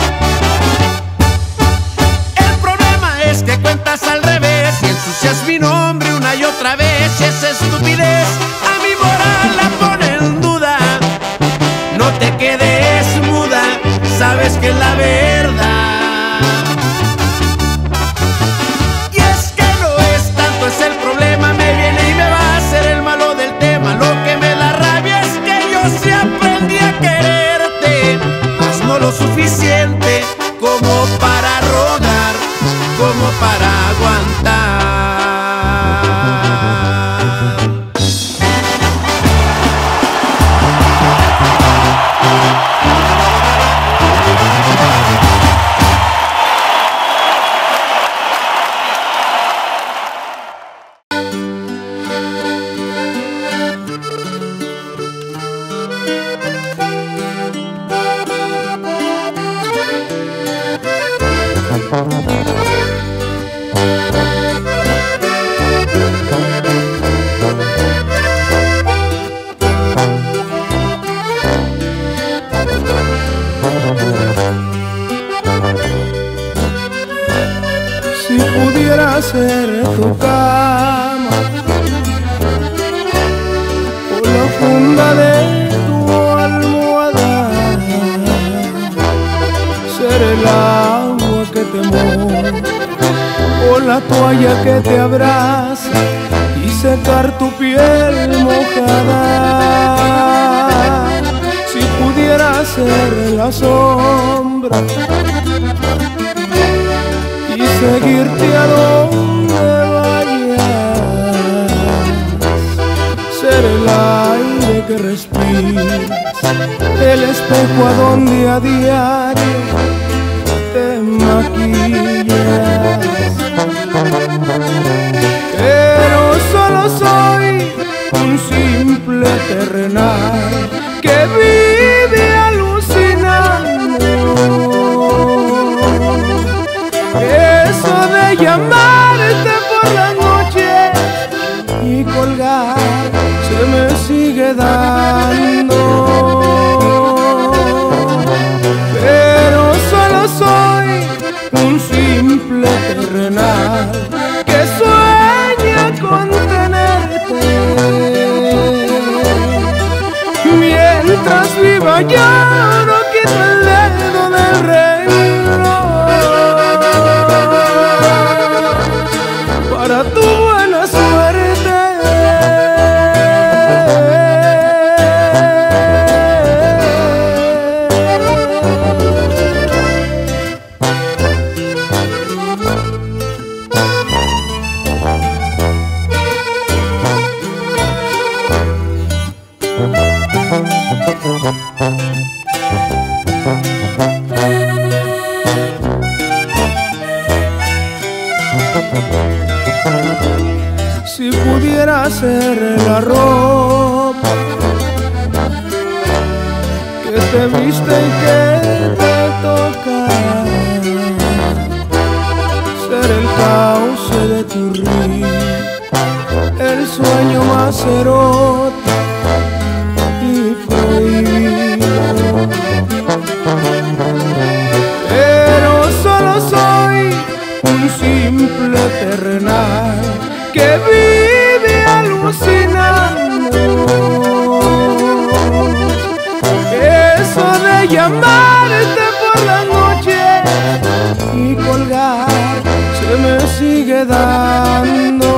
El problema es que cuentas al revés y ensucias mi nombre una y otra vez, y esa estupidez a mi moral la pone en duda. No te quedes muda, sabes que es la verdad. Y es que no es tanto, es el problema, me viene y me va a hacer el malo del tema. Lo que me da rabia es que yo sí aprendí a quererte, mas no lo suficiente como para rogar, como para aguantar. Si pudiera ser tu cama o la funda de tu almohada, ser el agua que te moja o la toalla que te abraza y secar tu piel mojada. Si pudiera ser la sombra y seguirte a donde vayas, ser el aire que respiras, el espejo a donde a diario te maquillas. Pero solo soy un simple terrenal que vive alucinando. Eso de llamarte por la noche y colgar se me sigue dando. Pero solo soy un simple terrenal que sueña con tenerte. Mientras viva yo no quito el dedo del reloj para tu buena suerte. Si pudiera ser la ropa que te viste y que te toca, ser el cauce de tu río, el sueño más erótico y prohibido. Pero solo soy un simple terrenal que vive alucinando. Eso de llamarte por la noche y colgar se me sigue dando.